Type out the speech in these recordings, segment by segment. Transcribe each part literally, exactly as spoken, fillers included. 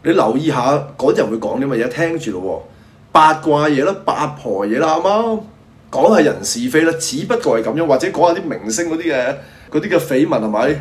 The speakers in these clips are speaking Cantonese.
你留意下嗰啲人會講啲乜嘢，聽住咯喎，八卦嘢啦、八婆嘢啦，啱啱講下人是非啦，只不過係咁樣，或者講下啲明星嗰啲嘅嗰啲嘅緋聞係咪？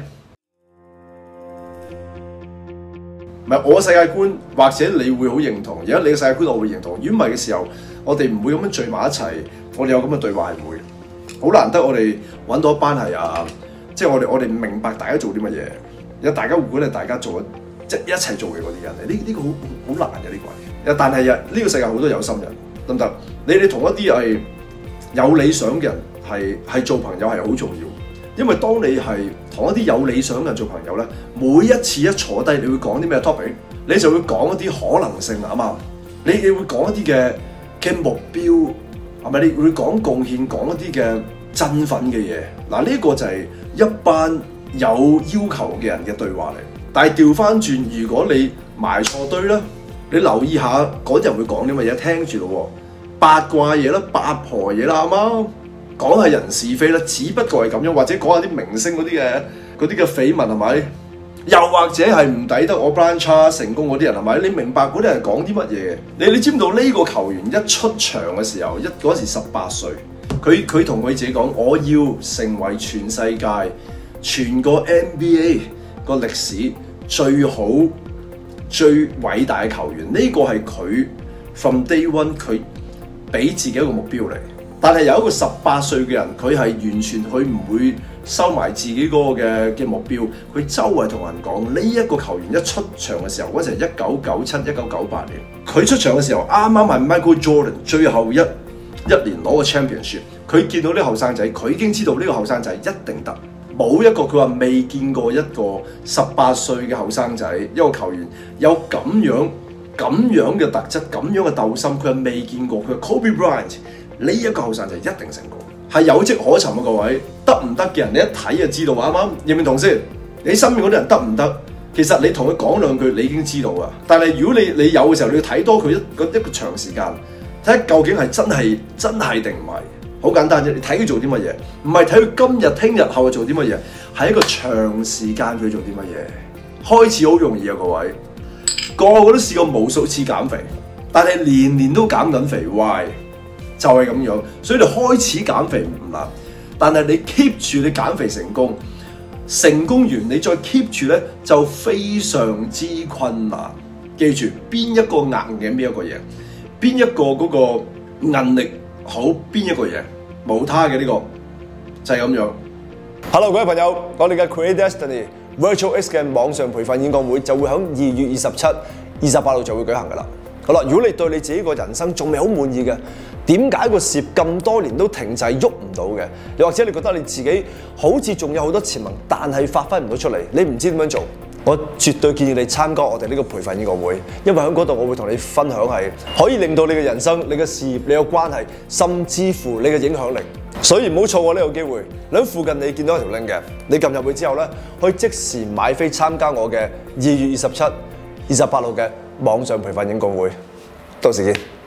唔係我嘅世界觀，或者你會好認同，而家你嘅世界觀我會認同。如果唔係嘅時候，我哋唔會咁樣聚埋一齊，我哋有咁嘅對話係唔會。好難得我哋揾到一班係啊，即係我哋我哋明白大家做啲乜嘢，有大家會管係大家做即係一齊做嘅嗰啲人嚟。呢、呢、呢個好好難嘅呢個。但係啊，呢個世界好多有心人，得唔得？你哋同一啲係有理想嘅人係係做朋友係好重要。因為當你係同一啲有理想嘅人做朋友咧，每一次一坐低，你會講啲咩 topic？ 你就會講一啲可能性啊嘛，你你會講一啲嘅嘅目標，係咪？你會講貢獻，講一啲嘅振奮嘅嘢。嗱，呢個就係一班有要求嘅人嘅對話嚟。但係調翻轉，如果你埋錯堆啦，你留意下嗰啲人會講啲乜嘢，聽住咯喎，八卦嘢啦、八婆嘢啦，啱啱？講下人是非啦，只不過係咁樣，或者講下啲明星嗰啲嘅嗰啲嘅緋聞係咪？又或者係唔抵得我 Brian Cha 成功嗰啲人係咪？你明白嗰啲人講啲乜嘢？你你知唔知道呢個球員一出場嘅時候，一嗰時十八歲，佢佢同佢自己講：我要成為全世界全個 N B A 個歷史最好最偉大嘅球員。呢個係佢 from day one 佢俾自己一個目標嚟。但係有一個十八歲嘅人，佢係完全佢唔會收埋自己嗰個嘅嘅目標，佢周圍同人講呢一個球員一出場嘅時候，嗰陣係一九九七、一九九八年，佢出場嘅時候啱啱係 Michael Jordan 最後一一年攞個 championship， 佢見到呢個後生仔，佢已經知道呢個後生仔一定得，冇一個佢話未見過一個十八歲嘅後生仔一個球員有咁樣咁樣嘅特質、咁樣嘅鬥心，佢係未見過，佢係 Kobe Bryant。呢一個後生就一定成功，係有跡可尋啊！各位得唔得嘅人，你一睇就知道，啱唔啱？認唔認同先？你身邊嗰啲人得唔得？其實你同佢講兩句，你已經知道啊。但係如果你你有嘅時候，你要睇多佢一個一個長時間，睇下究竟係真係真係定唔係？好簡單啫，你睇佢做啲乜嘢，唔係睇佢今日、聽日後做啲乜嘢，係一個長時間佢做啲乜嘢。開始好容易啊，各位，個個都試過無數次減肥，但係年年都減緊肥 ，why？就係咁樣，所以你開始減肥唔難，但係你 keep 住你減肥成功，成功完你再 keep 住咧就非常之困難。記住邊一個硬嘅邊一個嘢，邊一個嗰個韌力好邊一個嘢，冇他嘅呢個就係咁樣。Hello， 各位朋友，我哋嘅 Create Destiny Virtual X 嘅網上培訓演講會就會喺二月二十七、二十八號就會舉行噶啦。好啦，如果你對你自己個人生仲未好滿意嘅，點解個事業咁多年都停滯喐唔到嘅？又或者你覺得你自己好似仲有好多潛能，但係發揮唔到出嚟，你唔知點樣做？我絕對建議你參加我哋呢個培訓演講會，因為喺嗰度我會同你分享係可以令到你嘅人生、你嘅事業、你嘅關係，甚至乎你嘅影響力。所以唔好錯過呢個機會。喺附近你見到一條 link 嘅，你撳入去之後咧，可以即時買飛參加我嘅二月二十七、二十八號嘅網上培訓演講會。到時見。